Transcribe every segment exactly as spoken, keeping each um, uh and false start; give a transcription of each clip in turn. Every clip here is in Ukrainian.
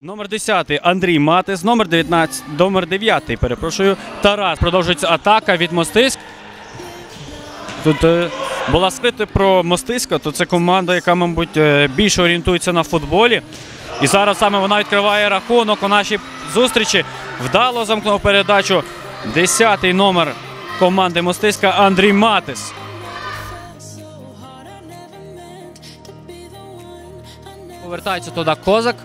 Номер десятий Андрій Матис, номер дев'ятнадцятий, номер дев'ятий, перепрошую, Тарас. Продовжується атака від Мостиськ. Тут е, була скрита про Мостиська, то це команда, яка, мабуть, е, більше орієнтується на футболі. І зараз саме вона відкриває рахунок у нашій зустрічі. Вдало замкнув передачу десятий номер команди Мостиська Андрій Матис. Повертається туди Козак.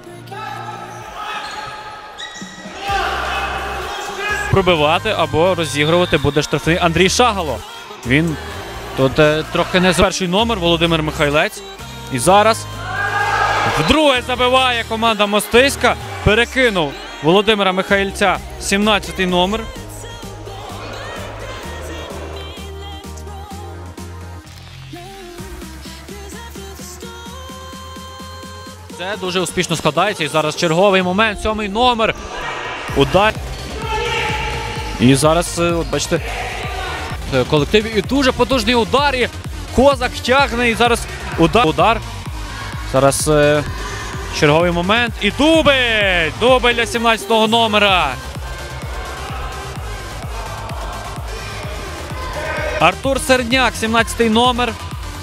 Пробивати або розігрувати буде штрафний Андрій Шагало. Він тут е, трохи не за перший номер Володимир Михайлець. І зараз вдруге забиває команда Мостиська. Перекинув Володимира Михайльця сімнадцятий номер. Це дуже успішно складається. І зараз черговий момент. Сьомий номер. Удар. І зараз, от бачите, колектив. І дуже потужний удар. І Козак тягне. І зараз удар. Удар. Зараз е, черговий момент. І дубль! Дубль для сімнадцятого номера. Артур Серняк, сімнадцятий номер.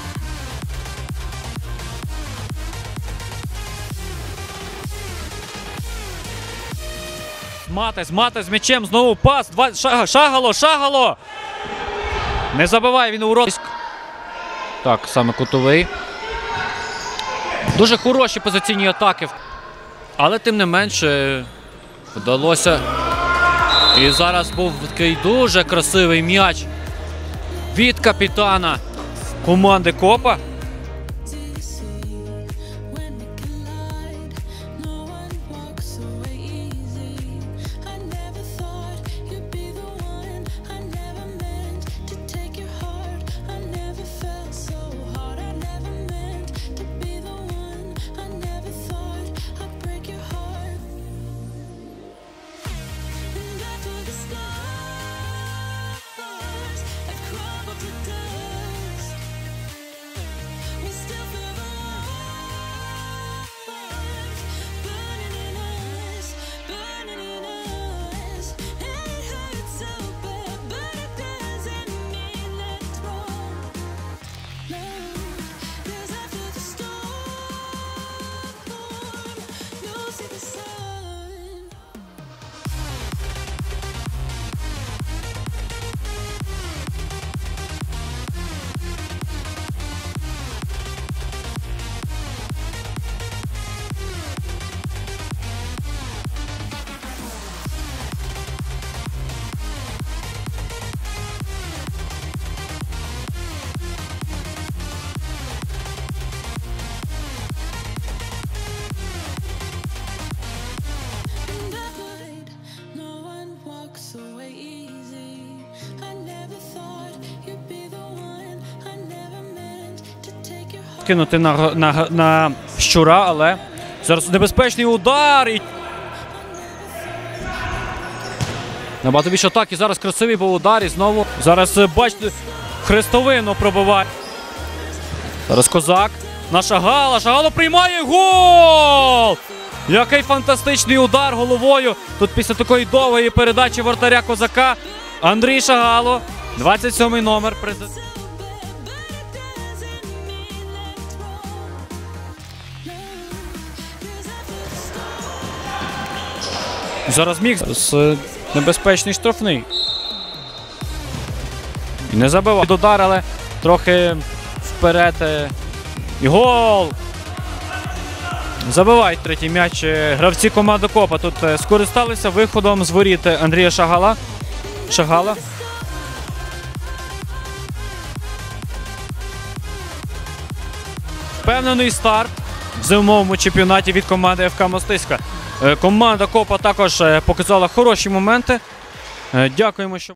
Матис, Матис з м'ячем, знову пас, Два... Шагало, Шагало! Не забиває він у ворот. Так, саме кутовий. Дуже хороші позиційні атаки. Але тим не менше вдалося. І зараз був такий дуже красивий м'яч від капітана команди Копа. Кинути на, на, на Щура, але зараз небезпечний удар. І... Набагато більше атаки. Зараз красивий був удар і знову. Зараз, бачите, хрестовину пробиває. Зараз Козак на Шагала. Шагало приймає гол! Який фантастичний удар головою. Тут після такої довгої передачі вратаря Козака. Андрій Шагало, двадцять сьомий номер. Зараз міг з небезпечний штрафний. І не забивав. Удар, але трохи вперед. І гол! Забивають третій м'яч гравці команди Копа. Тут скористалися виходом з воріт Андрія Шагала. Шагала. Впевнений старт в зимовому чемпіонаті від команди еф ка Мостиська. Команда Копа також показала хороші моменти. Дякуємо, що